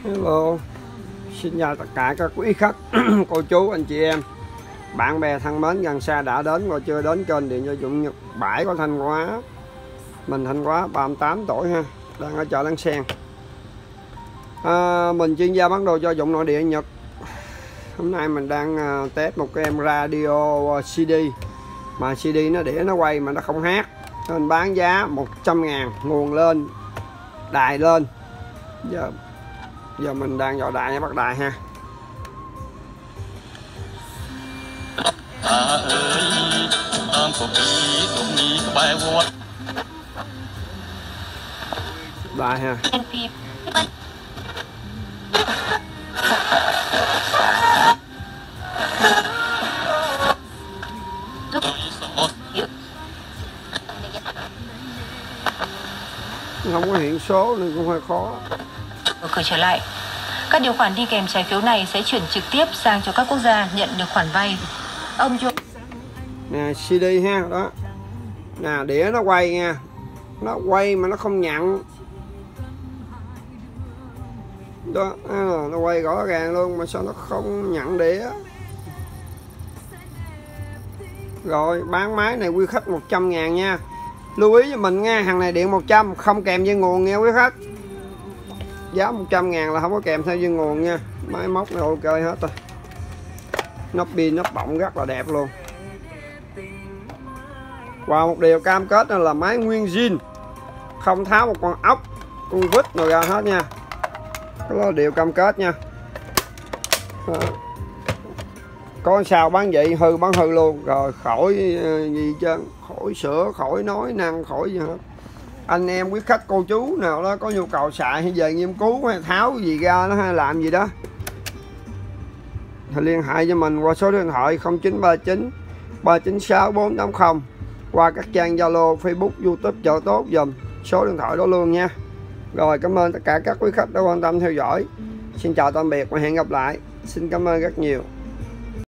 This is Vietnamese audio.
Hello, xin chào tất cả các quý khách, cô chú, anh chị em, bạn bè thân mến gần xa đã đến và chưa đến kênh Điện Cho Dũng Nhật Bãi của Thanh Hóa. Mình Thanh Hóa, 38 tuổi ha, đang ở chợ Láng Sen. Mình chuyên gia bán đồ cho dụng nội địa Nhật. Hôm nay mình đang test một cái em radio CD, mà CD nó đĩa nó quay mà nó không hát, nên bán giá 100.000, nguồn lên, đài lên. Giờ mình đang dò đài nha, bắt đài ha. Đài ha. Không có hiện số nên cũng hơi khó. Mở cửa trở lại. Các điều khoản đi kèm trái phiếu này sẽ chuyển trực tiếp sang cho các quốc gia nhận được khoản vay. Ông Joe. Nè, CD ha, đó. Nè, đĩa nó quay nha. Nó quay mà nó không nhận. Đó, nó quay rõ ràng luôn mà sao nó không nhận đĩa. Rồi, bán máy này quý khách 100.000 nha. Lưu ý cho mình nha, hàng này điện 100 không kèm dây nguồn nha quý khách. Giá 100.000 là không có kèm theo dây nguồn nha. Máy móc này ok hết rồi. Nắp pin, nắp bọng rất là đẹp luôn. Và một điều cam kết là máy nguyên zin, không tháo một con ốc, con vít nào ra hết nha. Đó là điều cam kết nha. Đó. Có sao bán vậy hư bán hư luôn, rồi khỏi gì chứ, khỏi sửa, khỏi nói năng, khỏi gì hết. Anh em quý khách cô chú nào đó có nhu cầu xài hay về nghiên cứu hay tháo gì ra nó hay làm gì đó thì liên hệ cho mình qua số điện thoại 0939 396 480, qua các trang Zalo, Facebook, YouTube Chợ Tốt dùm số điện thoại đó luôn nha. Rồi, cảm ơn tất cả các quý khách đã quan tâm theo dõi. Xin chào tạm biệt và hẹn gặp lại. Xin cảm ơn rất nhiều.